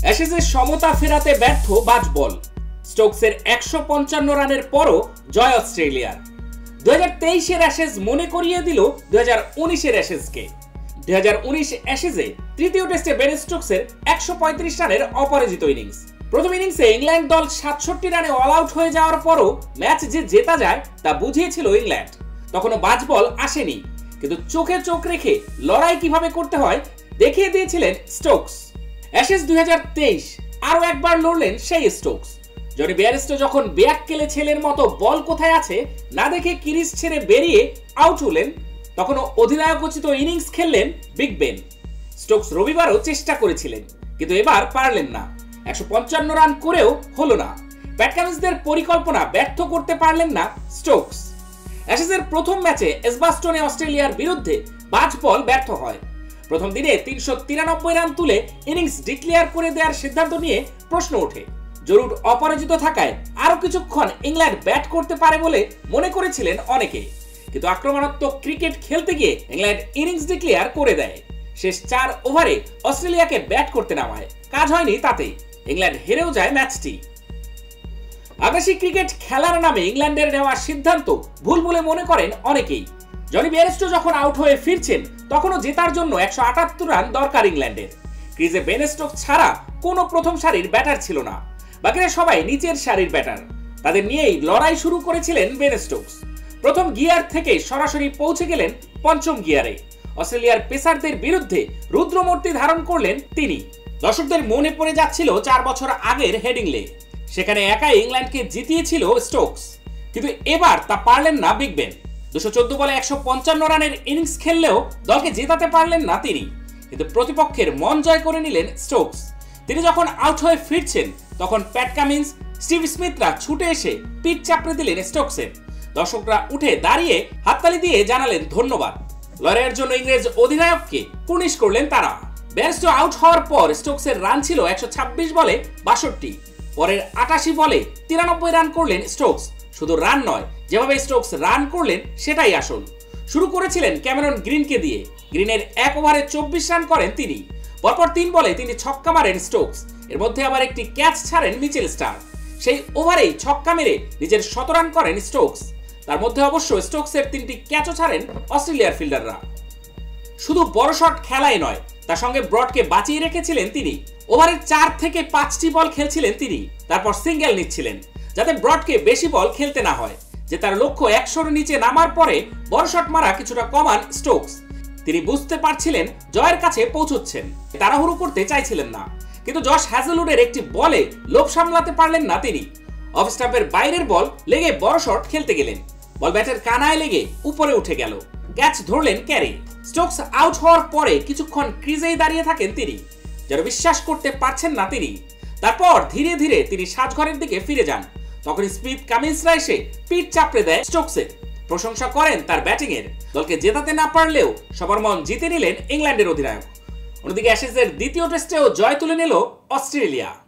অ্যাশেজের সমতা ফেরাতে ব্যর্থ বাজ বল। স্টোকসের 155 রানের পরও জয় অস্ট্রেলিয়ার। 2023-এর অ্যাশেজ মনে করিয়ে দিল 2019-এর অ্যাশেজকে। 2019 অ্যাশেজে তৃতীয় টেস্টে বেন স্টোকসের 135 রানের অপরাজিত ইনিংস। প্রথম ইনিংসে ইংল্যান্ড দল 67 রানে অল আউট হয়ে যাওয়ার পরও ম্যাচ যে জেতা যায় তা বুঝিয়েছিল ইংল্যান্ড। তখনও বাজ বল আসেনি, কিন্তু চোখে চোখ রেখে লড়াই কিভাবে করতে হয় দেখিয়ে দিয়েছিলেন স্টোকস। অ্যাশেজ 2023 আরো একবার লড়লেন সেই স্টোকস। জনি বেয়ারস্টো যখন বেয়াক্কেলে ছেলের মতো বল কোথায় আছে না দেখে ক্রিজ ছেড়ে বেরিয়ে আউট হলেন, তখনও অধিনায়কোচিত ইনিংস খেললেন বিগ বেন। স্টোকস রবিবারও চেষ্টা করেছিলেন, কিন্তু এবার পারলেন না। 155 রান করেও হলো না। প্যাট কামিন্সদের পরিকল্পনা ব্যর্থ করতে পারলেন না স্টোকস। অ্যাশেজের প্রথম ম্যাচে এজবাস্টনে অস্ট্রেলিয়ার বিরুদ্ধে বাজ বল ব্যর্থ হয়। প্রথম দিনে 393 রান তুলে ইনিংস ডিক্লেয়ার করে দেওয়ার সিদ্ধান্ত নিয়ে প্রশ্ন ওঠে। জরুর অপরাজিত থাকায় আরো কিছুক্ষণ ইংল্যান্ড ব্যাট করতে পারে বলে মনে করেছিলেন অনেকে, কিন্তু আক্রমণাত্মক ক্রিকেট খেলতে গিয়ে ইংল্যান্ড ইনিংস ডিক্লেয়ার করে দেয়। শেষ 4 ওভারে অস্ট্রেলিয়াকে ব্যাট করতে নামায়, কাজ হয়নি তাতে। ইংল্যান্ড হেরেও যায় ম্যাচটি। আগ্রাসী ক্রিকেট খেলার নামে ইংল্যান্ডের নেওয়া সিদ্ধান্ত ভুল বলে মনে করেন অনেকেই। জনি বেয়ারস্টো যখন আউট হয়ে ফিরছেন তখনও জেতার জন্য 178 রান দরকার ইংল্যান্ডের। ক্রিজে বেন স্টোকস ছাড়া কোনো প্রথম সারির ব্যাটার ছিল না, বাকিরা সবাই নিচের সারির ব্যাটার। তাদের নিয়েই লড়াই শুরু করেছিলেন বেন স্টোকস। প্রথম গিয়ার থেকে সরাসরি পৌঁছে গেলেন পঞ্চম গিয়ারে। অস্ট্রেলিয়ার পেসারদের বিরুদ্ধে রুদ্রমূর্তি ধারণ করলেন তিনি। দর্শকদের মনে পড়ে যাচ্ছিল 4 বছর আগের হেডিংলে, সেখানে একাই ইংল্যান্ডকে জিতিয়েছিল স্টোকস, কিন্তু এবার তা পারলেন না বিগ বেন। 214 বলে 155 রানের ইনিংস খেললেও দলকে জেতাতে পারলেন না তিনি, কিন্তু প্রতিপক্ষের মন জয় করে নিলেন স্টোকস। তিনি যখন আউট হয়ে ফিরছেন তখন প্যাট কামিন্স, স্টিভ স্মিথরা ছুটে এসে পিঠ চাপড়ে দিলেন স্টোকসের। দর্শকরা উঠে দাঁড়িয়ে হাততালি দিয়ে জানালেন ধন্যবাদ। লড়াইয়ের জন্য ইংরেজ অধিনায়ককে কুর্নিশ করলেন তারা। বেয়ারস্টো আউট হওয়ার পর স্টোকসের রান ছিল 126 বলে 62। পরের 88 বলে 93 রান করলেন স্টোকস। শুধু রান নয়, যেভাবে স্টোকস রান করলেন সেটাই আসল। শুরু করেছিলেন ক্যামেরন গ্রিনকে দিয়ে। গ্রিনের 1 ওভারে 24 রান করেন তিনি। পরপর 3 বলে তিনি ছক্কা মারেন স্টোকস। এর মধ্যে আবার একটি ক্যাচ ছাড়েন মিচেল স্টার্ক। সেই ওভারেই ছক্কা মেরে নিজের 100 রান করেন স্টোকস। তার মধ্যে অবশ্য স্টোকসের 3টি ক্যাচও ছাড়েন অস্ট্রেলিয়ার ফিল্ডাররা। শুধু বড় শট খেলাই নয়, তার সঙ্গে ব্রডকে বাঁচিয়ে রেখেছিলেন তিনি। ওভারের 4 থেকে 5টি বল খেলছিলেন তিনি, তারপর সিঙ্গেল নিচ্ছিলেন যাতে ব্রডকে বেশি বল খেলতে না হয়। যে তার লক্ষ্য 100-এর নিচে নামার পরে বড় শট মারা কিছুটা কমান স্টোকস। তিনি বুঝতে পারছিলেন জয়ের কাছে পৌঁছচ্ছেন, তাড়াহুড়ো করতে চাইছিলেন না, কিন্তু জশ হ্যাজেলউডের একটি বলে লোভ সামলাতে পারলেন না তিনি। অফ স্টাম্পের বাইরের বল লেগে বড় শট খেলতে গেলেন, বল ব্যাটের কানায় লেগে উপরে উঠে গেল। ক্যাচ ধরলেন ক্যারি। স্টোকস আউট হওয়ার পরে কিছুক্ষণ ক্রিজেই দাঁড়িয়ে থাকেন তিনি, যেন বিশ্বাস করতে পারছেন না তিনি। তারপর ধীরে ধীরে তিনি সাজঘরের দিকে ফিরে যান। তখন স্মিথ কামিন্সরা এসে পিঠ চাপড়ে দেয় স্টোকসের, প্রশংসা করেন তার ব্যাটিং এর। দলকে জেতাতে না পারলেও সবার মন জিতে নিলেন ইংল্যান্ডের অধিনায়ক। অন্যদিকে অ্যাশেজের দ্বিতীয় টেস্টেও জয় তুলে নিল অস্ট্রেলিয়া।